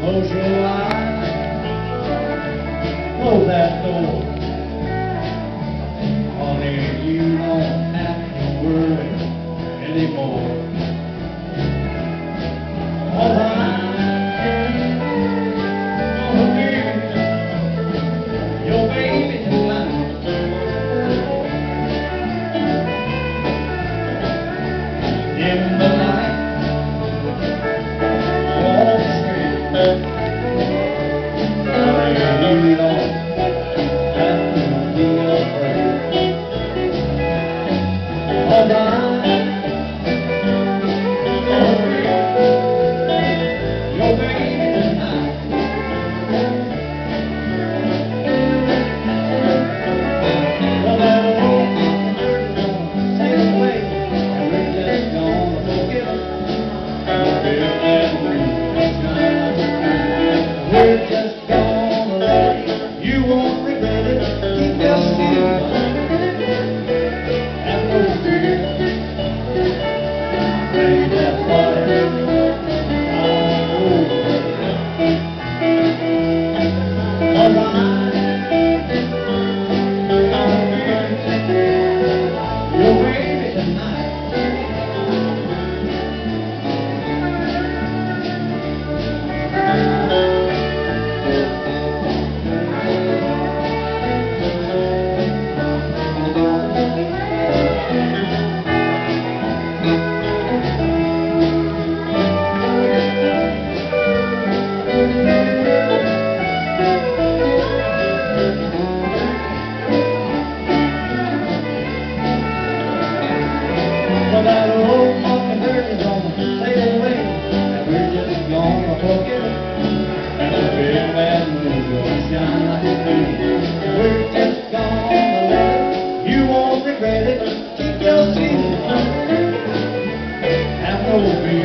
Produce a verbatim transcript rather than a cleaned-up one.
Close your eyes, close that door. Honey, you don't have to worry anymore. All right, gonna give your baby tonight. In the night, walk straight. Honey, you don't have to be afraid. All right, gonna give your baby tonight. Well, that old mockingbird is gonna sail away, and we're just gonna forget it. We're just gonna let it. You won't regret it. Keep your skin on. Have no fear. Bring that body on over. All right, gonna give your baby tonight. Well, that old mockingbird is gonna sail away, and we're just gonna forget it. And the big bad moon gonna shine like a moon. We're just gonna let it. You won't regret it. Keep your skin on. Have no fear.